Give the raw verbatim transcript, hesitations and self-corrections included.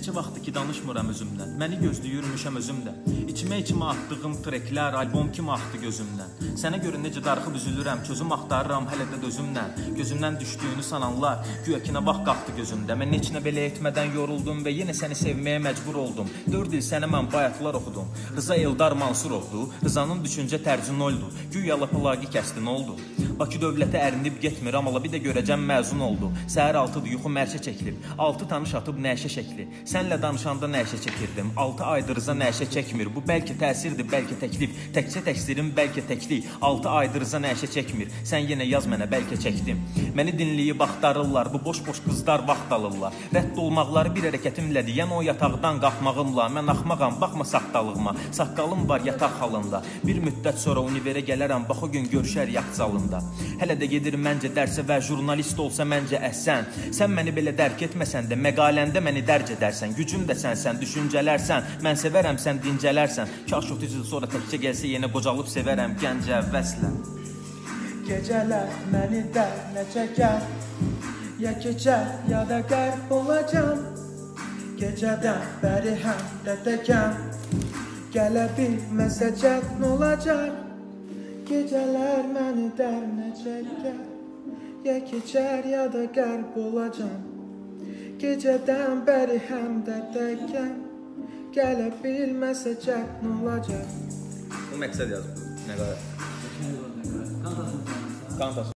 Neçə vaxtdır ki danışmıram özümdən. Məni gözləyirmişəm özümdən. İçimə içimə atdığım treklər, albom kimi axdı gözümdən. Sənə görə necə darıxıb üzülürəm, çözüm axtarıram hələ də dözümdən. Gözümdən düşdüyünü sananlar, güya ki nə vaxt qalxdı gözümdə. Mən heç nə belə etmədən yoruldum və yenə səni sevməyə məcbur oldum. Dörd il sənə mən bayatlar oxudum. Rıza Eldar Mansurovdu, Rızanın düşüncə tərzi noldu. Güya lapalaqi kəsdi, nə oldu? Bakı dövlətə ərinib getmir, amma bir də görəcəm məzun oldu. Səhər altıdır, yuxu mərşə çəkilib. Altı tanış atıb nəşə şəkli. Sənlə danışanda nəşə çəkirdim. Altı aydır Rıza nəşə çəkmir. Bu bəlkə təsirdir, bəlkə təklif. Təkcə təqsirim, bəlkə təklik. Altı aydır Rıza nəşə çəkmir. Sən yenə yaz mənə, bəlkə çəkdim. Məni dinləyib axtarırlar, bu boş-boş qızlar vaxt alırlar. Rədd olmaqları bir hərəkətimlə deyən o yataqdan qalxmağımla. Mən axmağam, baxma saxtalığıma. Saqqalım var yataq halında. Bir müddət sonra univerə gələrəm, bax o gün görüşər yat zalında. Hələ də gedir məncə dərsə və jurnalist olsa məncə əhsən. Sən məni belə dərk etməsən də, məqaləndə məni dərc edərsən. Gücüm də sənsən, düşüncələrsən. Mən sevərəm, sən dincələrsən. Kaş otuz il sonra təkcə gəlsə yenə qocalıb sevərəm gəncə vəslən. Gecələr məni dərnə çəkər, ya keçər, ya da qərb olacam. Gecədən bəri həm də təkəm, gələ bilməsə cəhd olacaq. Gecələr məni dərnə çəkər, ya keçər, ya da qərb olacam. Gecədən bəri həm də təkəm, gələ bilməsə cəhd olacaq. Bu məqsəd yazıb, nə qədər? Qantasın.